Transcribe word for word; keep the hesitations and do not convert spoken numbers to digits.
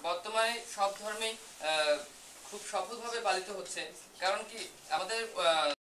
বর্তমানে সব ধর্মেই খুব সফলভাবে পালিত হচ্ছে। কারণ কি আমাদের